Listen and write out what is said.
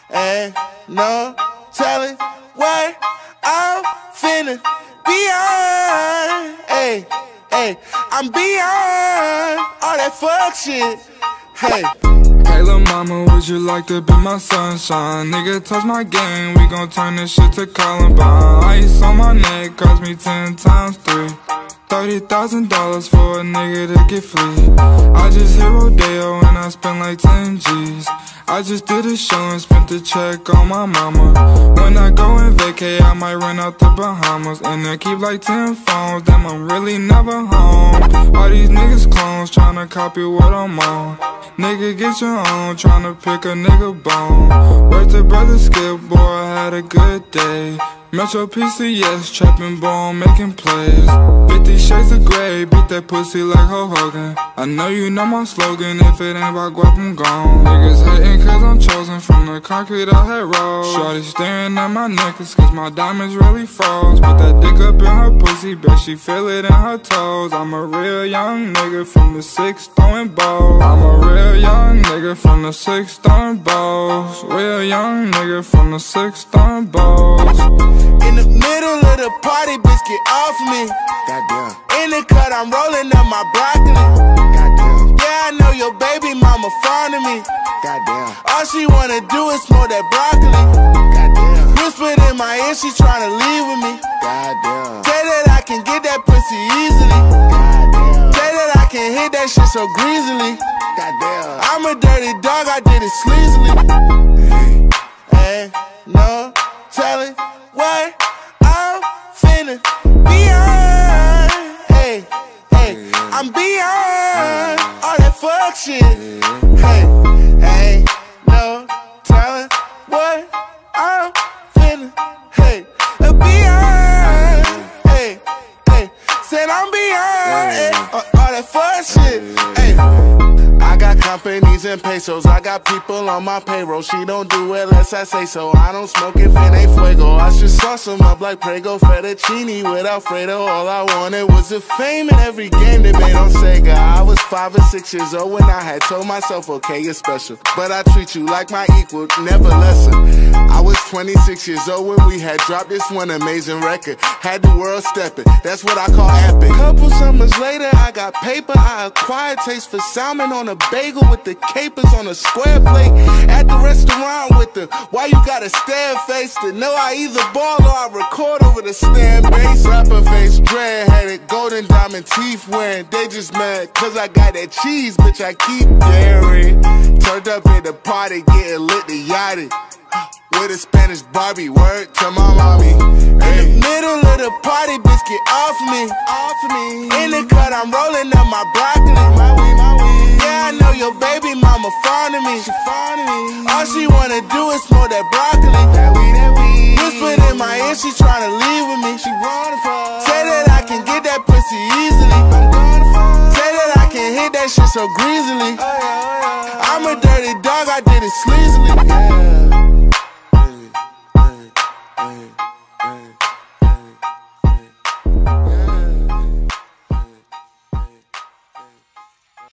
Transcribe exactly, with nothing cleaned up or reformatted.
Ain't no telling what I'm finna beyond. Hey, hey, I'm beyond all that fuck shit. Hey. Hey lil' mama, would you like to be my sunshine? Nigga, touch my game, we gon' turn this shit to Columbine. Ice on my neck cost me ten times three. Thirty thousand dollars for a nigga to get free. I just hit Rodeo and I spent like ten G's. I just did a show and spent the check on my mama. When I go and vacay, I might run out the Bahamas. And I keep like ten phones, damn I'm really never home. All these niggas clones tryna copy what I'm on. Nigga get your own, tryna pick a nigga bone. Worth the brother Skip, boy I had a good day. Metro P C S, trapping bone, making plays. Fifty shades of grey, beat that pussy like Hulk Hogan. I know you know my slogan, if it ain't about guap, I'm gone. Niggas hating cause I'm chosen from the concrete I had rolled. Shorty staring at my necklace cause my diamonds really froze. Put that dick up in her pussy, bet she feel it in her toes. I'm a real young nigga from the six throwing balls. I'm a real young nigga from the six throwing balls. Real young nigga from the six throwing balls. In the middle of the party, bitch, get off me. Goddamn. In the cut, I'm rolling up my broccoli. Goddamn. Yeah, I know your baby mama fond of me. Goddamn. All she wanna do is smoke that broccoli. Goddamn. Whispered in my ear, she tryna leave with me. Goddamn. Say that I can get that pussy easily. Goddamn. Say that I can hit that shit so greasily. Goddamn. I'm a dirty dog, I did it sleazily. Hey, no telling what I'm finna beyond. Hey, hey, I'm beyond all that fuck shit. Hey, hey, no telling what I'm finna, hey, beyond. Hey, hey, said I'm beyond hey, all that fuck shit. Hey. I got companies and pesos, I got people on my payroll. She don't do it unless I say so. I don't smoke if it ain't fuego. I should sauce them up like Prego, fettuccine with Alfredo. All I wanted was the fame in every game they made on Sega. I was five or six years old when I had told myself, okay, you're special, but I treat you like my equal, never lesser. I was twenty-six years old when we had dropped this one amazing record. Had the world stepping, that's what I call epic. Couple summers later, I got paper. I acquired taste for salmon on a bagel with the capers on a square plate. At the restaurant with the why you gotta stare face to know I either ball or I record over the stand bass. Rapper face, dread-headed, golden diamond teeth wearing. They just mad cause I got that cheese, bitch, I keep daring. Turned up at the party, getting lit to yachty. With a Spanish Barbie, word to my mommy. Hey. In the middle of the party, bitch, get off me. Off me. In the cut, I'm rolling up my broccoli. My weed, my weed. Yeah, I know your baby mama fond of me. She fond of me. All she wanna do is smoke that broccoli. That weed, that weed. Whispered in my ear, she tryna leave with me. She wanna fuck. Say that I can get that pussy easily. I'm gonna fuck. Say that I can hit that shit so greasily. Oh, yeah, oh, yeah. I'm a dirty dog, I did it sleazily.